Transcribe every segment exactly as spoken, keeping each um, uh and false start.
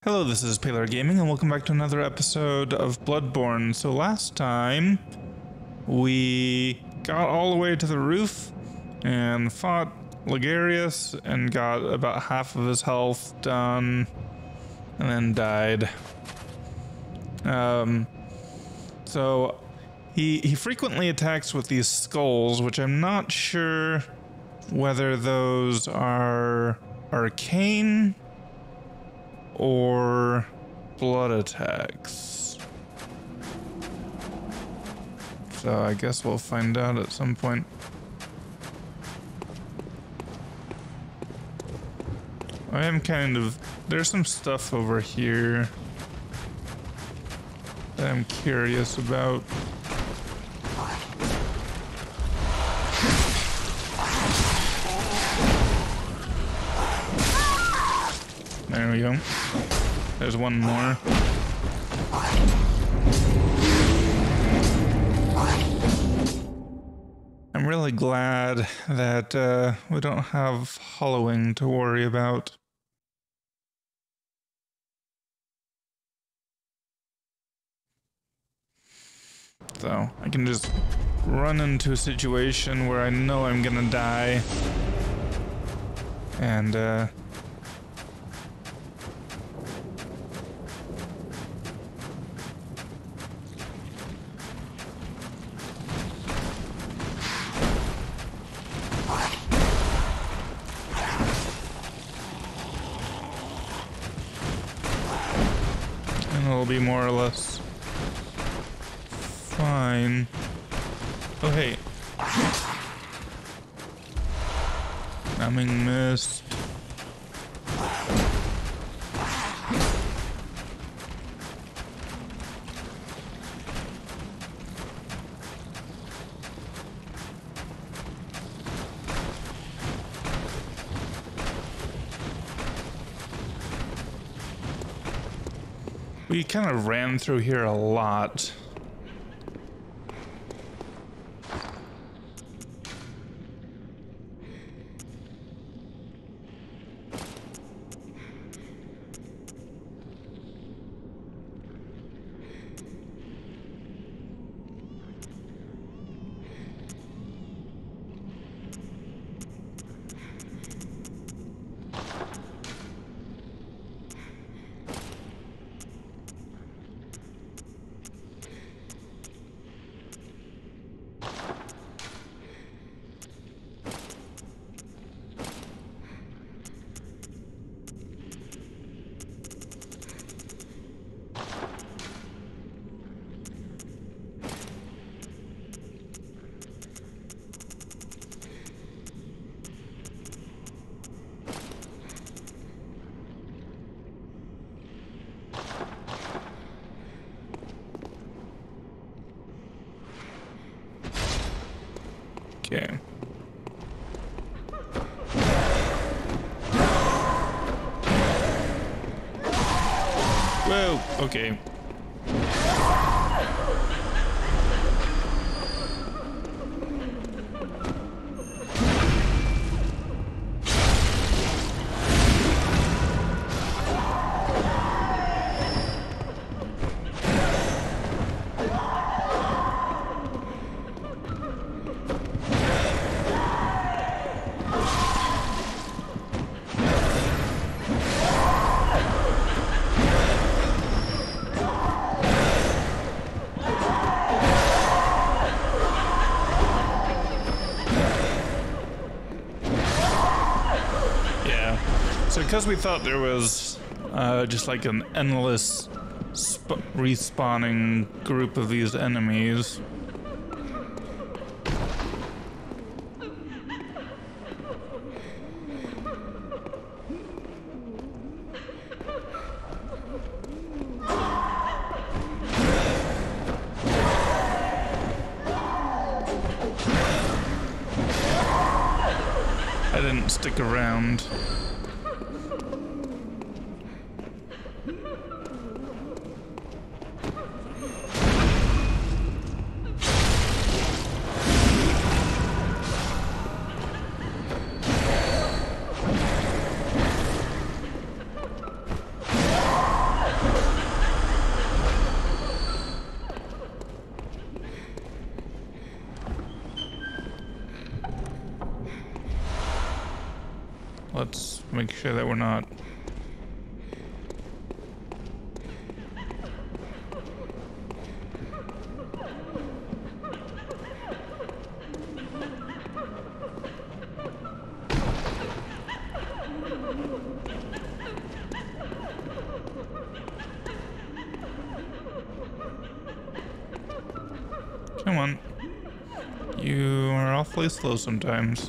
Hello, this is Paler Gaming, and welcome back to another episode of Bloodborne. So last time, we got all the way to the roof and fought Ligarius and got about half of his health done and then died. Um, so he, he frequently attacks with these skulls, which I'm not sure whether those are arcane or blood attacks. So I guess we'll find out at some point. I am kind of... There's some stuff over here that I'm curious about. There we go. There's one more. I'm really glad that uh, we don't have hollowing to worry about. So I can just run into a situation where I know I'm gonna die. And uh and it'll be more or less fine. Oh hey. Numbing mist. We kind of ran through here a lot. Okay. Whoa, okay. So because we thought there was uh, just like an endless sp respawning group of these enemies, I didn't stick around. let's make sure that we're not. Come on. You are awfully slow sometimes.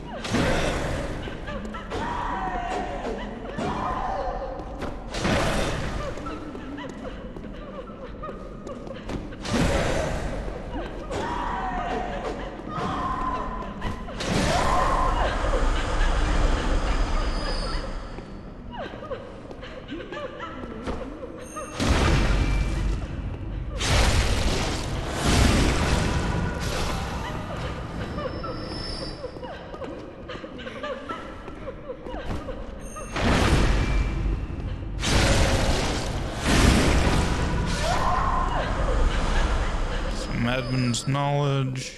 Admin's knowledge.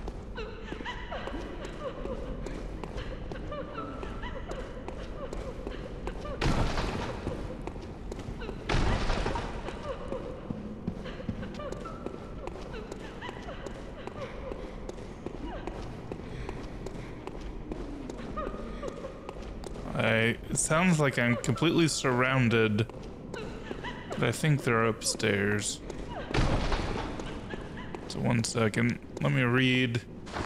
I, it sounds like I'm completely surrounded, but I think they're upstairs. So one second, let me read.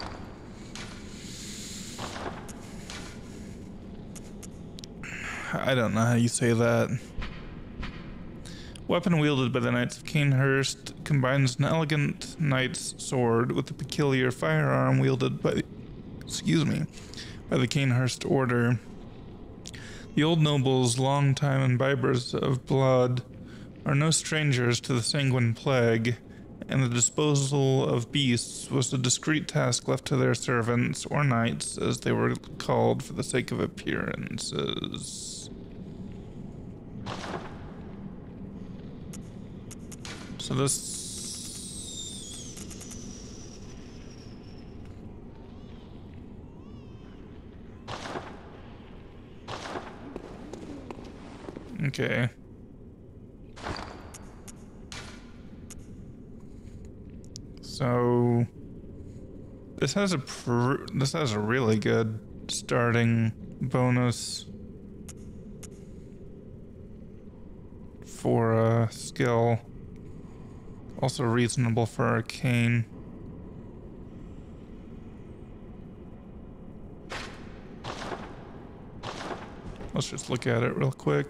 I don't know how you say that. Weapon wielded by the Knights of Canehurst combines an elegant knight's sword with a peculiar firearm wielded by, excuse me, by the Canehurst Order. The old nobles, long time imbibers of blood, are no strangers to the sanguine plague, and the disposal of beasts was a discreet task left to their servants, or knights, as they were called for the sake of appearances. So this... Okay. So this has a pr this has a really good starting bonus for a skill. Also reasonable for arcane. Let's just look at it real quick.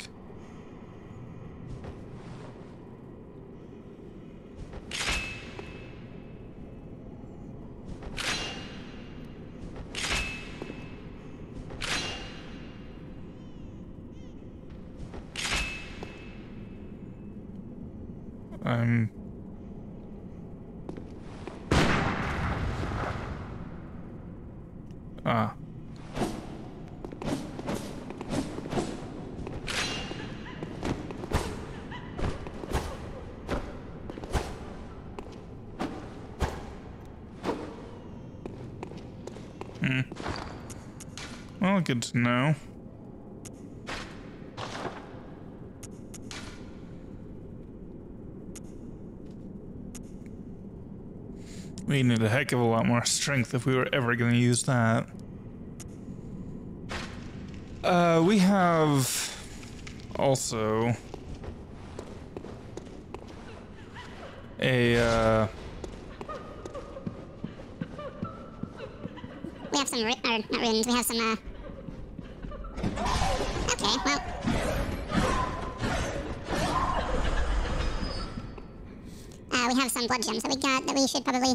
I'm ah. Hmm. Well, good to know. We need a heck of a lot more strength if we were ever going to use that. Uh, we have also a, uh... We have some, ru- or not runes, we have some, uh... Okay, well... Uh, we have some blood gems that we got that we should probably...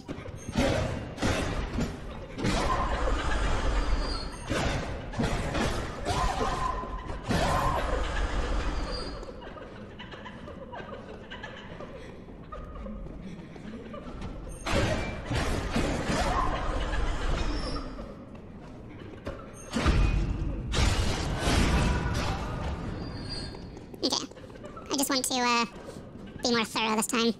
Okay. I just want to, uh, be more thorough this time.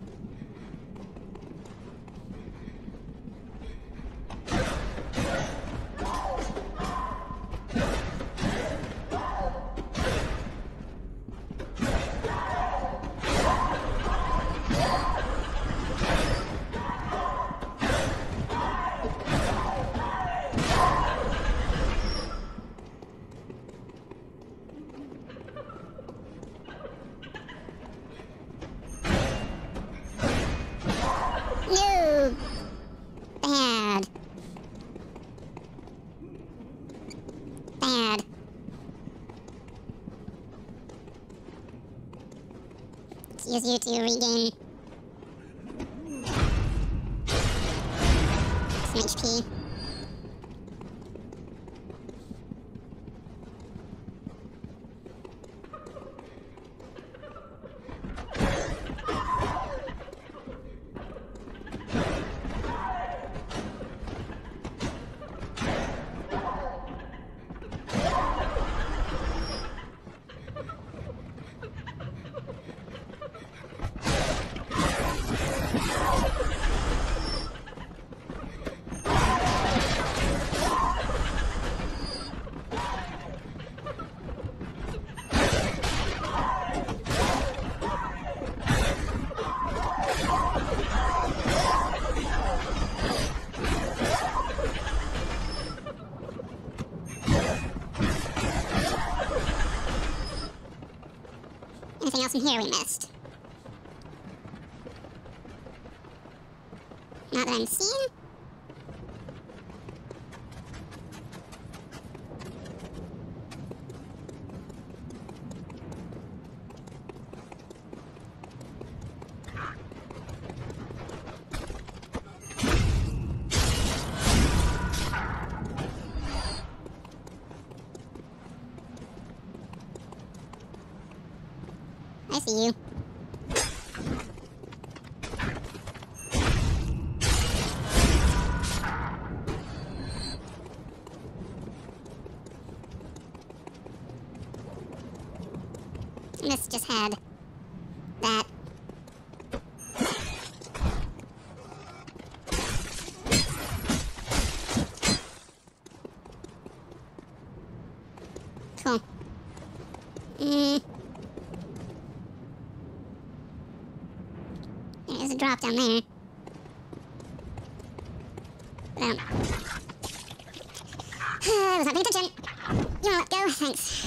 Let's use you to regain some H P. Anything else in here we missed? Not that I'm seeing. I see you. This just had that. Cool. Mm. There's a drop down there. Um. I was not paying attention. You wanna let go? Thanks.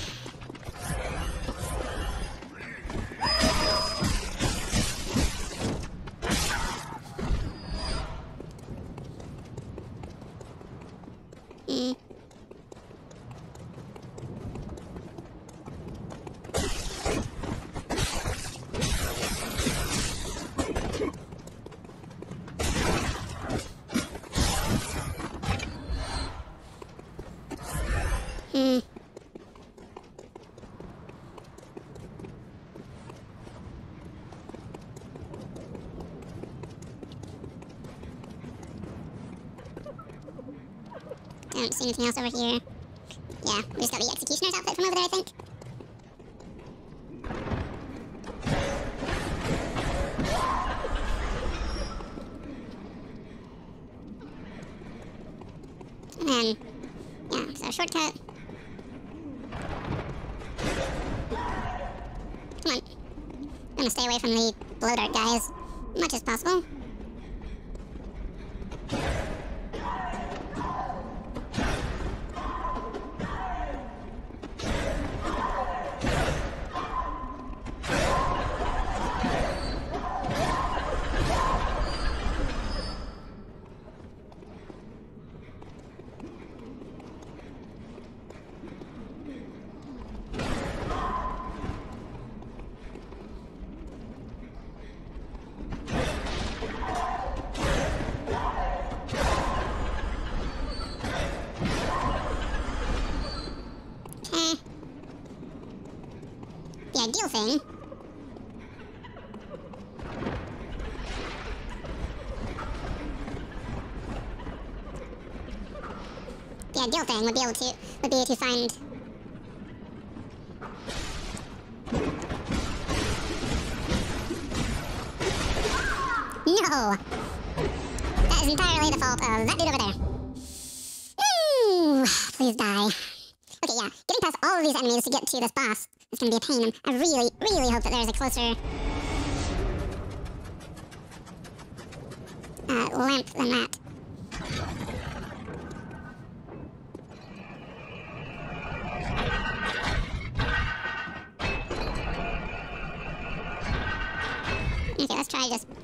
Mm. Hmm. Don't see anything else over here. Yeah, we just got the executioner's outfit from over there, I think. And then, yeah, so shortcut. Come on. I'm gonna stay away from the blow dart guy as much as possible. The ideal thing the ideal thing would be able to would be to find no. That is entirely the fault of that dude over there. Ooh, please die. Okay, yeah, getting past all of these enemies to get to this boss is going to be a pain. I really, really hope that there's a closer uh, lamp than that. Okay, let's try just...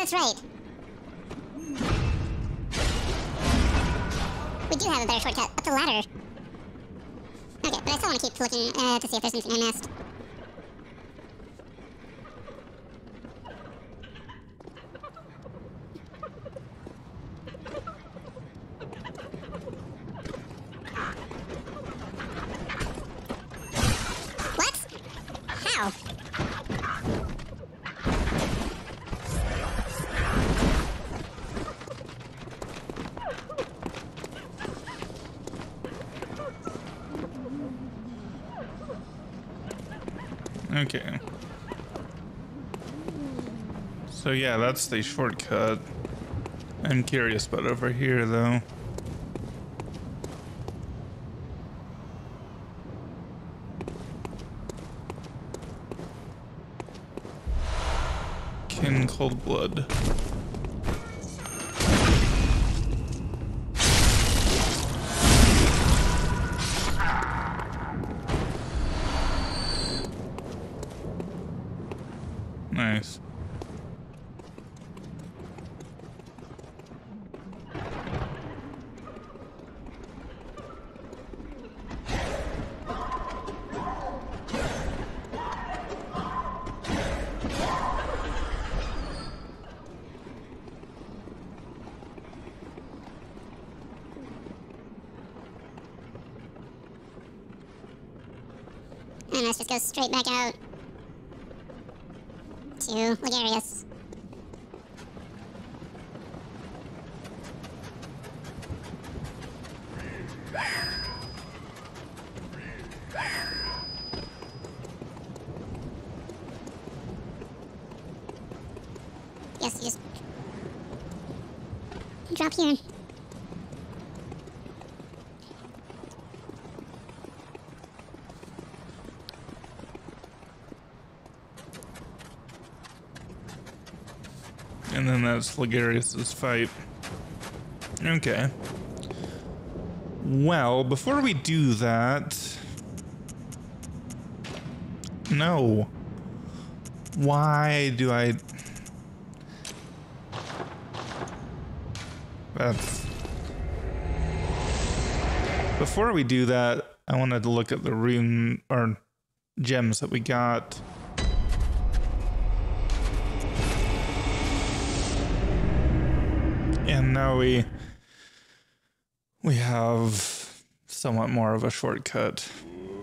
that's right. We do have a better shortcut. Up the ladder. Okay, but I still want to keep looking uh, to see if there's anything I missed. What? How? Okay. So yeah, that's the shortcut. I'm curious about over here though. Kin Cold Blood. Nice. And let's just go straight back out to Ligarius. Yes, you just drop here. And then that's Ligarius's fight. Okay. Well, before we do that... No. Why do I... That's... Before we do that, I wanted to look at the rune, or gems that we got. And now we we have somewhat more of a shortcut.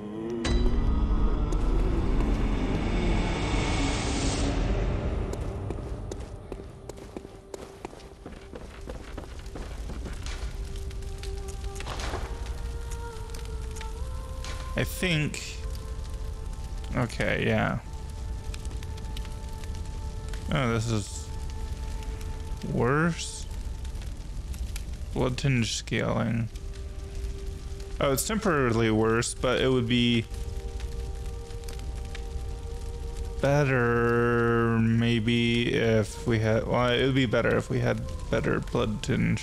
I think... Okay, yeah. Oh, this is worse. Blood tinge scaling. Oh, it's temporarily worse, but it would be better maybe if we had, well, it would be better if we had better blood tinge.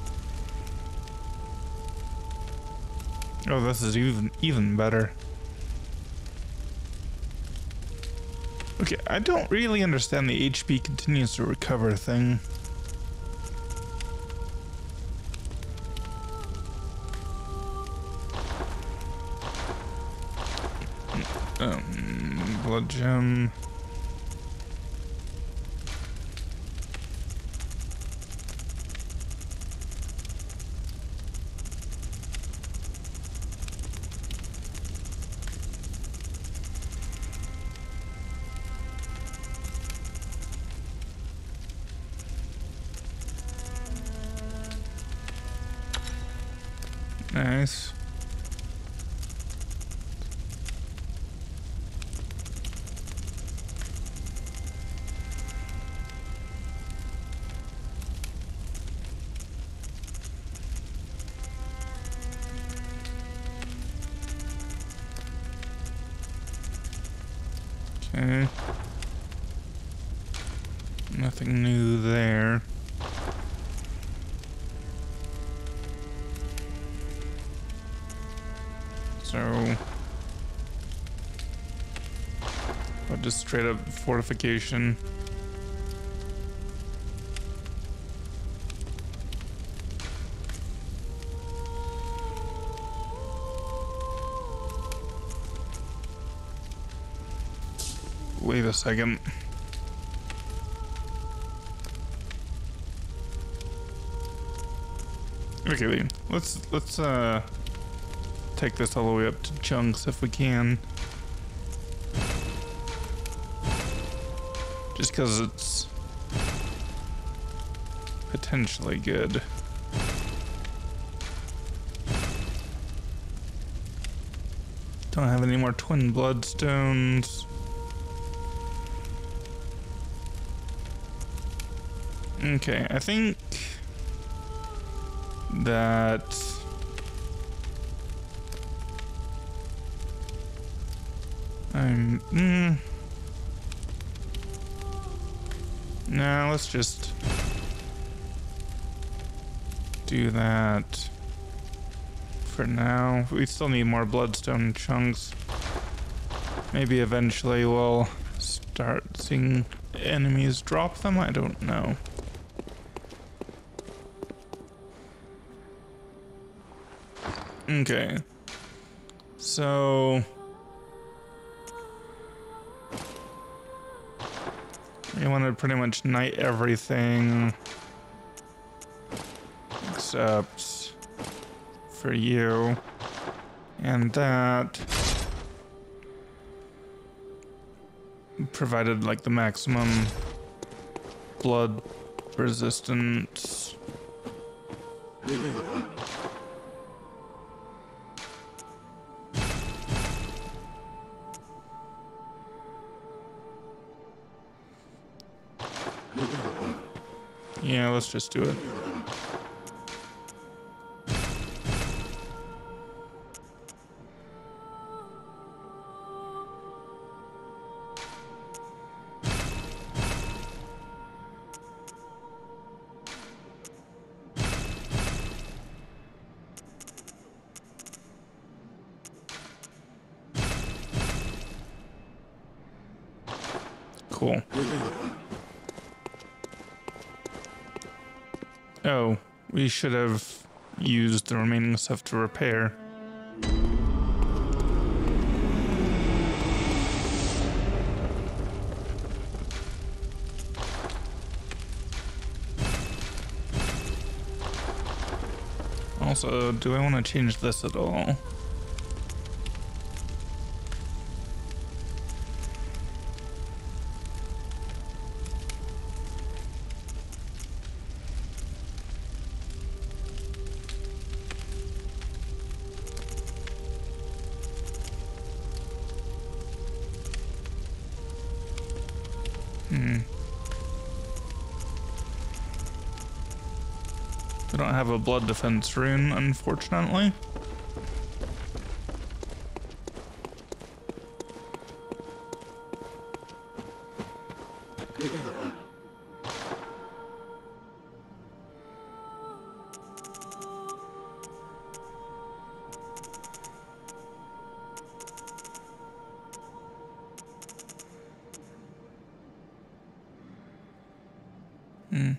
Oh, this is even even better. Okay, I don't really understand the H P continues to recover thing. Um, blood gem. Nice. Okay. Nothing new there. So, but just straight up fortification. wait a second. Okay, let's let's uh take this all the way up to chunks if we can. Just because it's potentially good. Don't have any more twin bloodstones. Okay, I think that I'm mm, nah, let's just do that for now. We still need more bloodstone chunks. Maybe eventually we'll start seeing enemies drop them. I don't know. Okay, so we want to pretty much knight everything except for you, and that provided like the maximum blood resistance. Yeah, let's just do it. Cool. Oh, we should have used the remaining stuff to repair. Also, do I want to change this at all? Hmm. We don't have a blood defense rune, unfortunately. Hmm.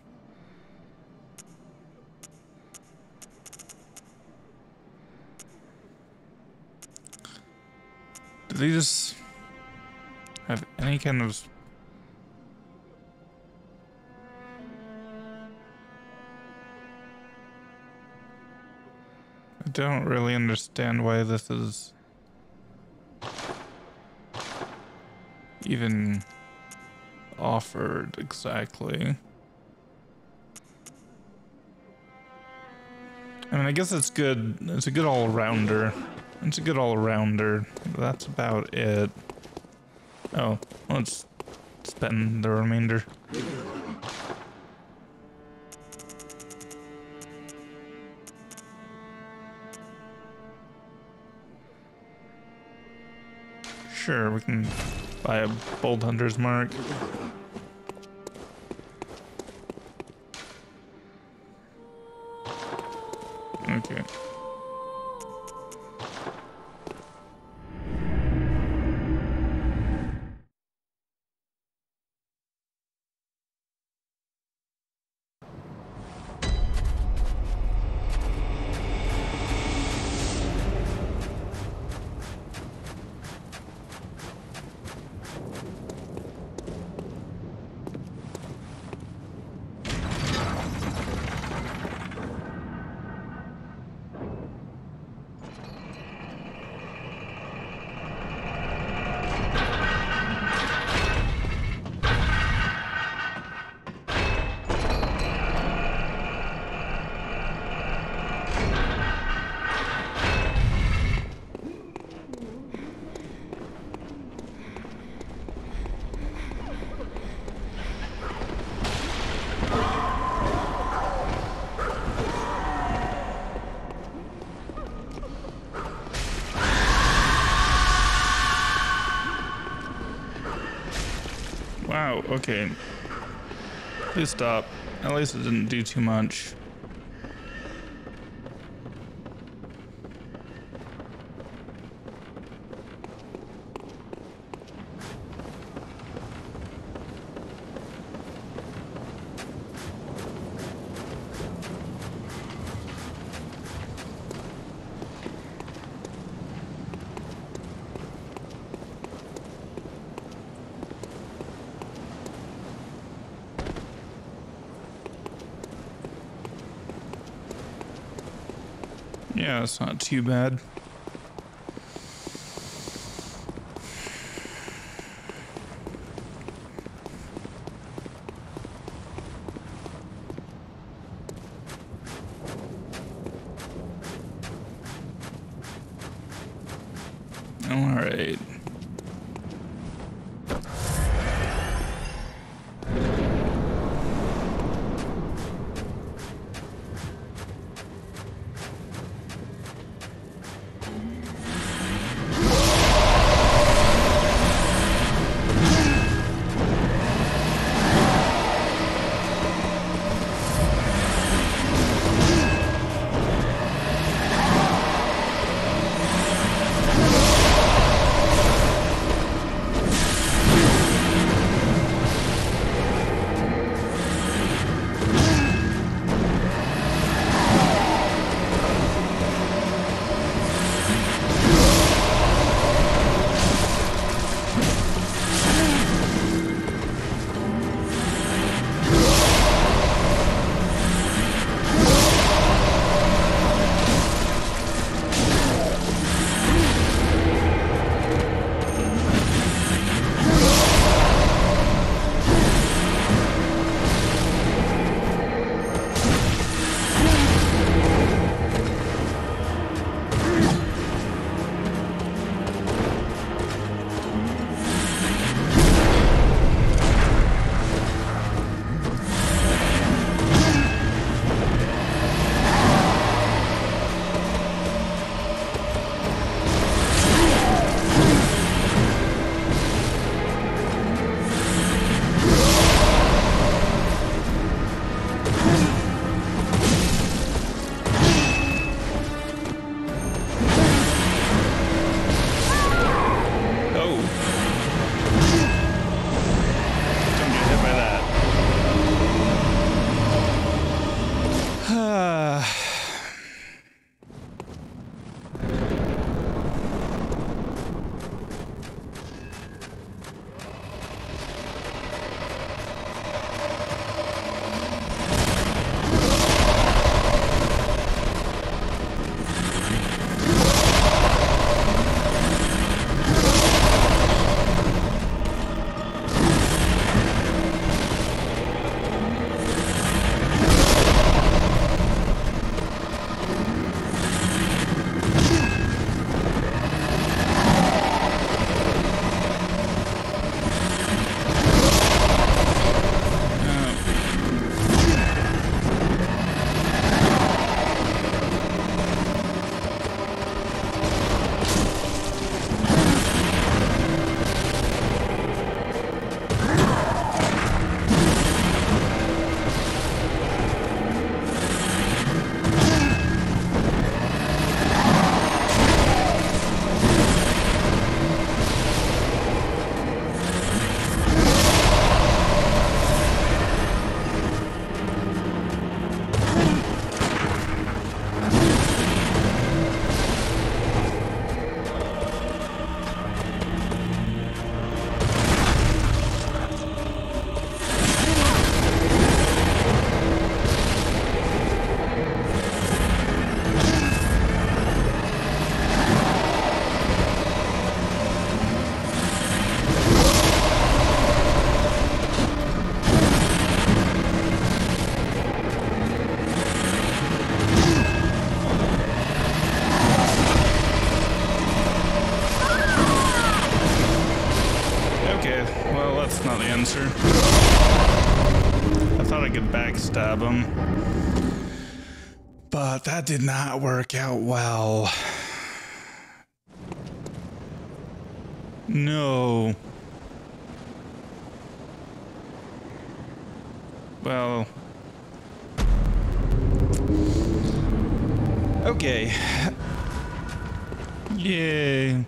Do they just have any kind of... I don't really understand why this is even offered exactly. I mean, I guess it's good. It's a good all-rounder. It's a good all-rounder. That's about it. Oh, let's spend the remainder. Sure, we can buy a Bold Hunter's Mark. Okay. Ow, okay. Please stop. At least it didn't do too much. Yeah, it's not too bad. All right. answer. I thought I could backstab him, but that did not work out well. No. Well... Okay. Yay.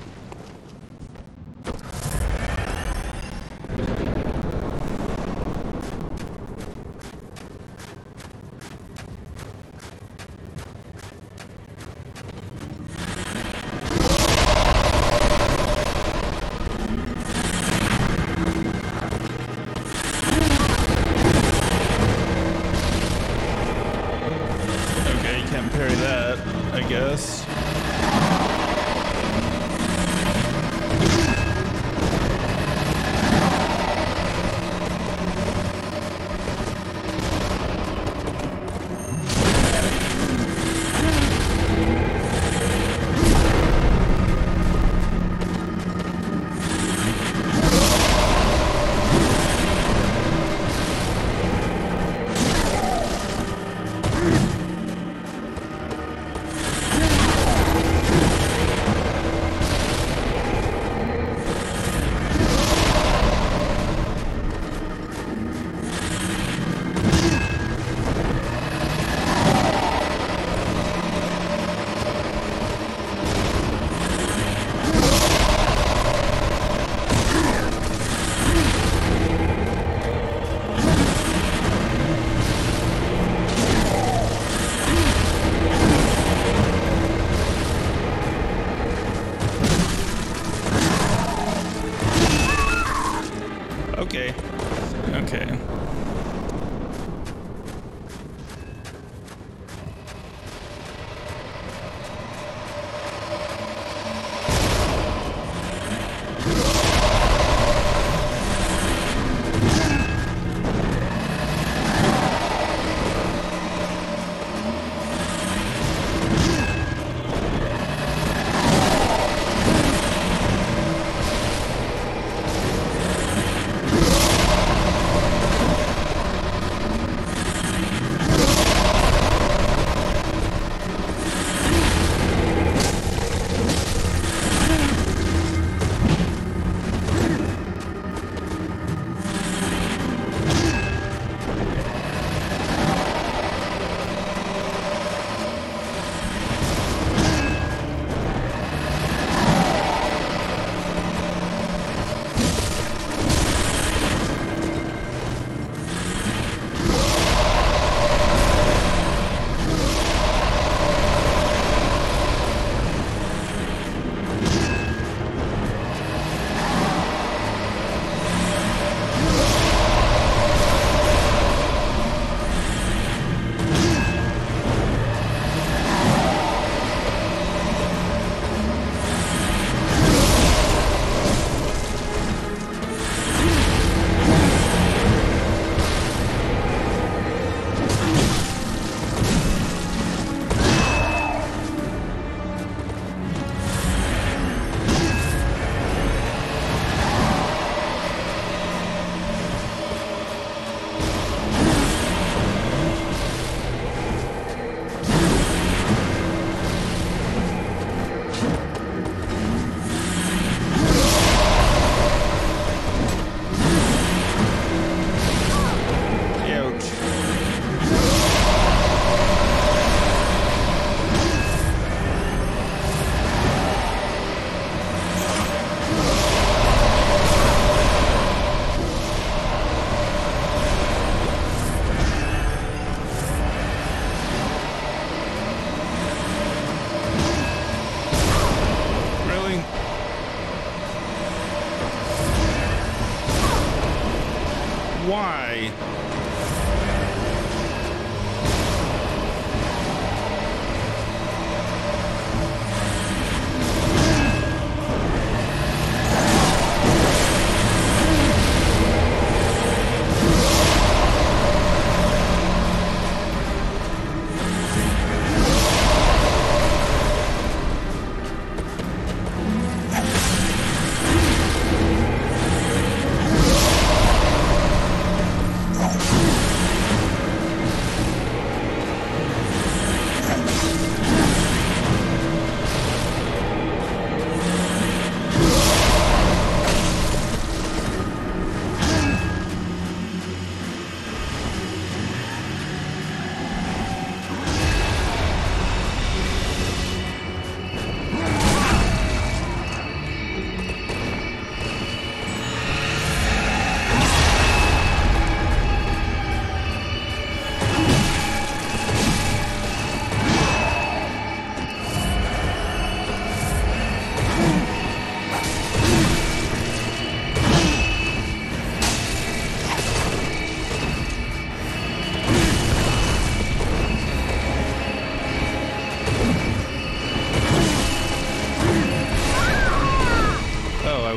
Can't parry that, I guess. Okay. Okay. Why?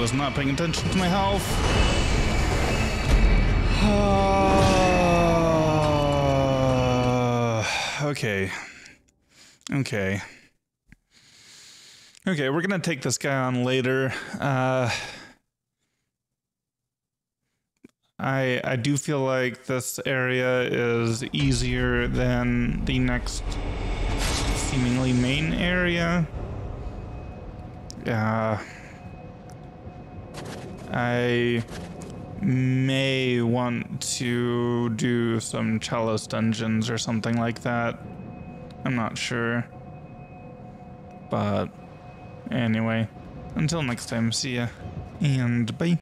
was not paying attention to my health. Okay. Okay. Okay, we're gonna take this guy on later. Uh, I I do feel like this area is easier than the next seemingly main area. Uh, I may want to do some Chalice dungeons or something like that. I'm not sure. But anyway, until next time, see ya. And bye.